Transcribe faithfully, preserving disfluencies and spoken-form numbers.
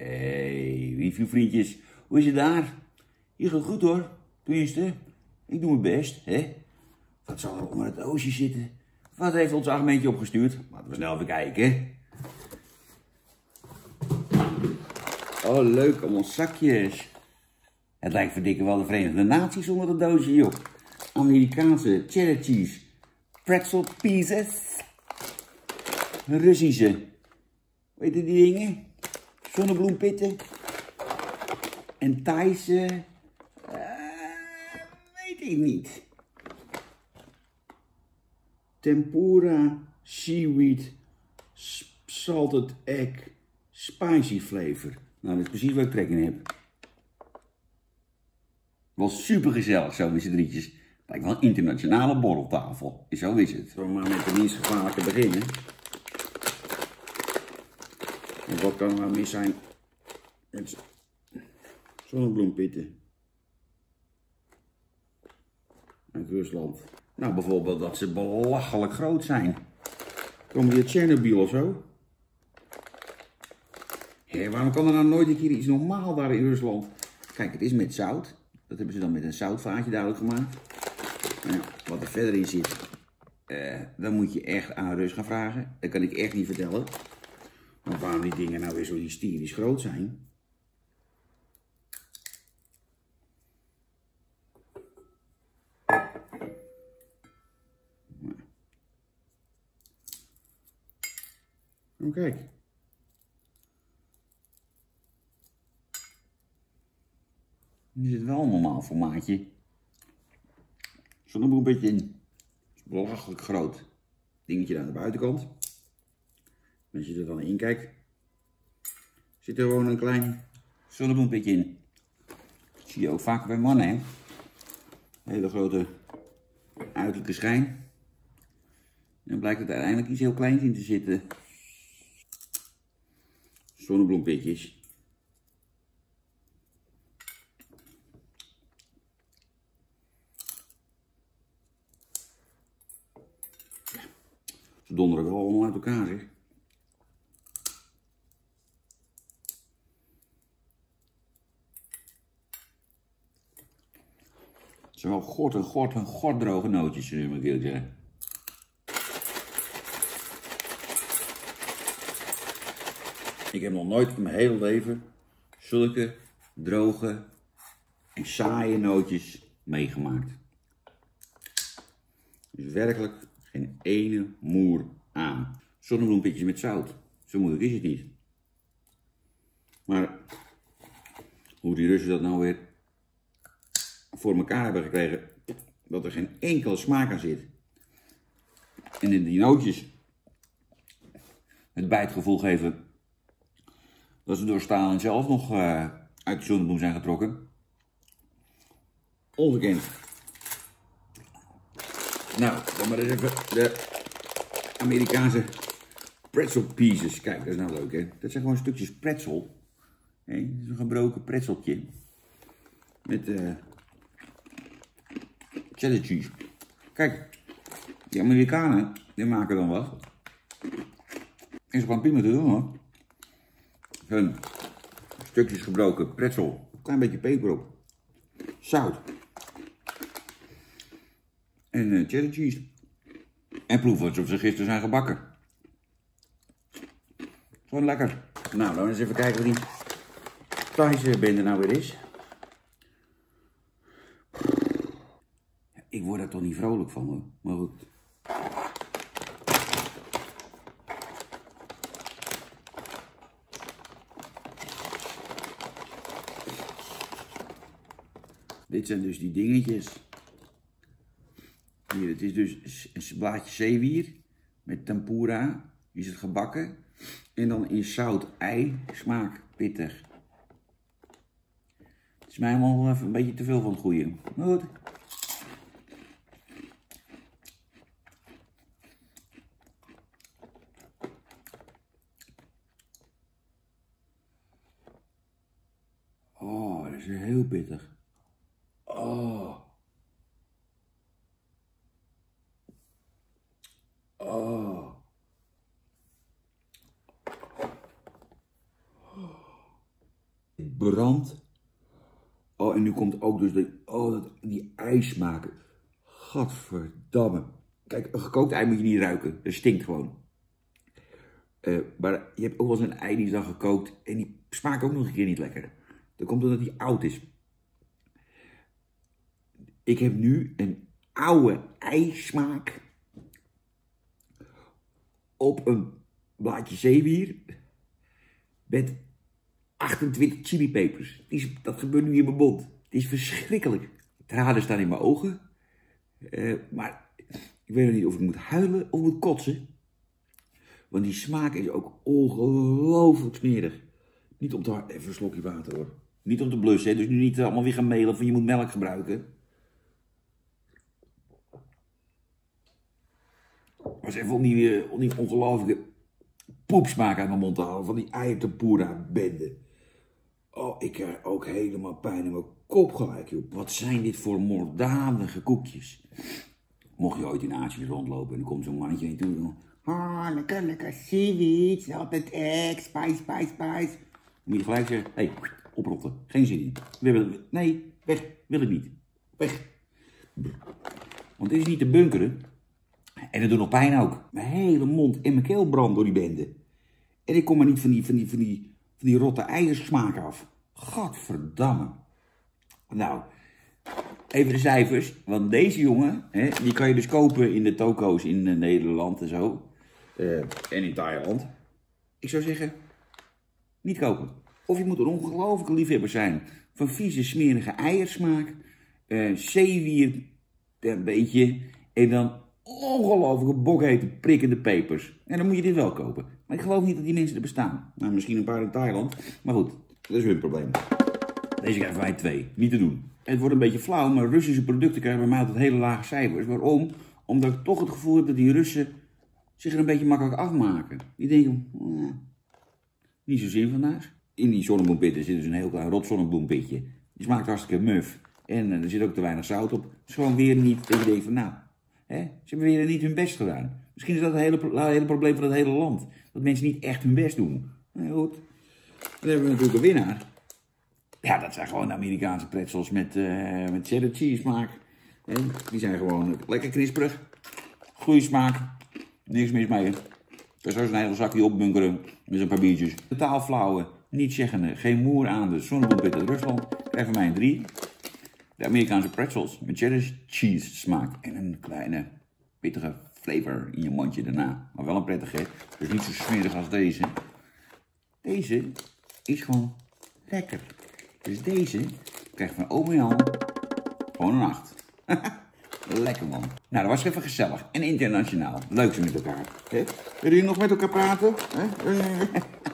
Hey, lieve vriendjes, hoe is het daar? Hier gaat het goed hoor, tenminste, ik doe mijn best, hè? Wat zal er onder het doosje zitten? Wat heeft ons Ahmentje opgestuurd? Laten we snel even kijken. Oh, leuk, allemaal zakjes. Het lijkt verdikken wel de Verenigde Naties onder het doosje, joh. Amerikaanse cheddar cheese, pretzel pieces, Russische, weet je die dingen? Zonnebloempitten en Thaise, uh, weet ik niet. Tempura, seaweed, salted egg, spicy flavor. Nou, dat is precies wat ik trek in heb. Wel super gezellig zo met z'n drietjes. Lijkt wel een internationale borreltafel. Zo is het. Zullen we maar met de minst gevaarlijke beginnen. En wat kan er nou mis zijn met zonnebloempitten uit Rusland? Nou, bijvoorbeeld dat ze belachelijk groot zijn. Komen die uit Tsjernobyl of zo? Hé, waarom kan er nou nooit een keer iets normaal daar in Rusland? Kijk, het is met zout. Dat hebben ze dan met een zoutvaatje duidelijk gemaakt. Nou, wat er verder in zit, uh, dan moet je echt aan Rus gaan vragen. Dat kan ik echt niet vertellen. Maar waarom die dingen nou weer zo hysterisch groot zijn? Nou, kijk. Hier zit wel een normaal formaatje. Zonnebloempetje in. Het is belachelijk groot. Dingetje aan de buitenkant. En als je er dan in kijkt, zit er gewoon een klein zonnebloempetje in. Dat zie je ook vaak bij mannen, hè. Een hele grote uiterlijke schijn. En dan blijkt het uiteindelijk iets heel kleins in te zitten. Zonnebloempitjes. Ze donderen wel allemaal uit elkaar, zeg. Het zijn wel gort en gort en gort droge nootjes, moet ik zeggen. Ik heb nog nooit in mijn hele leven zulke droge en saaie nootjes meegemaakt. Dus werkelijk geen ene moer aan. Zonnebloempitjes met zout. Zo moeilijk is het niet. Maar hoe die Russen dat nou weer voor elkaar hebben gekregen, dat er geen enkele smaak aan zit. En in die nootjes het bijtgevoel geven dat ze door Stalin zelf nog uh, uit de zonnebloem zijn getrokken. Ongekend. Nou, dan maar eens even de Amerikaanse pretzel pieces. Kijk, dat is nou leuk, hè. Dat zijn gewoon stukjes pretzel. Nee, dat is een gebroken pretzeltje. Met uh, cheddar cheese. Kijk, die Amerikanen, die maken dan wat. Is gewoon prima te doen, hoor. Hun stukjes gebroken pretzel. Een klein beetje peper op. Zout. En uh, cheddar cheese. En proeven alsof ze gisteren zijn gebakken. Gewoon lekker. Nou, dan eens even kijken wat die Thaise bende nou weer is. Ik word er toch niet vrolijk van, hoor. Maar goed. Dit zijn dus die dingetjes. Hier, het is dus een blaadje zeewier met tempura. Die is het gebakken. En dan in zout ei. Smaak pittig. Het is mij helemaal even een beetje te veel van het goede. Maar goed. Oh, dat is heel pittig. Oh. Oh. Brand. Oh, en nu komt ook dus de, oh, dat, die ijsmaker. Gadverdamme. Kijk, een gekookt ei moet je niet ruiken. Dat stinkt gewoon. Uh, maar je hebt ook wel eens een ei die is dan gekookt en die smaakt ook nog een keer niet lekker. Dat komt omdat die oud is. Ik heb nu een oude eismaak op een blaadje zeewier met achtentwintig chilipepers. Dat gebeurt nu in mijn mond. Het is verschrikkelijk. Tranen staan in mijn ogen. Uh, maar ik weet nog niet of ik moet huilen of moet kotsen. Want die smaak is ook ongelooflijk smerig. Niet om te hard... Even een slokje water hoor. Niet om te blussen, hè? Dus nu niet allemaal weer gaan mailen van je moet melk gebruiken. Was even om die, om die ongelooflijke poepsmaak uit mijn mond te halen. Van die eiertempura bende. Oh, ik krijg ook helemaal pijn in mijn kop gelijk, joh. Wat zijn dit voor moorddadige koekjes. Mocht je ooit in Azië rondlopen en er komt zo'n mannetje naartoe. Ah, oh, lekker, lekker seaweed, altijd egg, spice, spice, spice. Dan moet je gelijk zeggen, hé, hey, oprotten, geen zin in. We willen, nee, weg, wil ik niet. Weg. Want dit is niet te bunkeren. En het doet nog pijn ook. Mijn hele mond en mijn keel brandt door die bende. En ik kom maar niet van die, van die, van die, van die rotte eiersmaak af. Gadverdamme. Nou, even de cijfers. Want deze jongen, hè, die kan je dus kopen in de toko's in uh, Nederland en zo. Uh, en in Thailand. Ik zou zeggen, niet kopen. Of je moet een ongelofelijke liefhebber zijn van vieze, smerige eiersmaak. Uh, zeewier, een beetje. En dan ongelofelijke bokhete, prikkende pepers. En dan moet je dit wel kopen. Maar ik geloof niet dat die mensen er bestaan. Nou, misschien een paar in Thailand. Maar goed, dat is hun probleem. Deze krijgen wij twee. Niet te doen. Het wordt een beetje flauw, maar Russische producten krijgen bij mij altijd hele lage cijfers. Waarom? Omdat ik toch het gevoel heb dat die Russen zich er een beetje makkelijk afmaken. Die denken, eh, niet zo zin vandaag. In die zonnebloempitten zit dus een heel klein rot zonnebloempitje. Die smaakt hartstikke muf. En uh, er zit ook te weinig zout op. Het is gewoon weer niet dat je denkt van, nou, hè, ze hebben weer niet hun best gedaan. Misschien is dat het hele, het hele probleem van het hele land. Dat mensen niet echt hun best doen. Nou goed, dan hebben we natuurlijk een winnaar. Ja, dat zijn gewoon de Amerikaanse pretzels met, uh, met cheddar cheese smaak. En die zijn gewoon lekker knisperig. Goeie smaak. Niks mis mee. Ik kan zo een hele zakje opbunkeren met een paar biertjes. Totaal flauwe, niet zeggende, geen moer aan de zonnebloempit uit Rusland. Krijg van mij een drie. De Amerikaanse pretzels met cheddar cheese smaak. En een kleine pittige flavor in je mondje daarna. Maar wel een prettige, dus niet zo smerig als deze. Deze is gewoon lekker. Dus deze krijgt van Ome Jan gewoon een acht. Lekker man. Nou, dat was even gezellig en internationaal. Leuk ze met elkaar. Willen jullie nog met elkaar praten?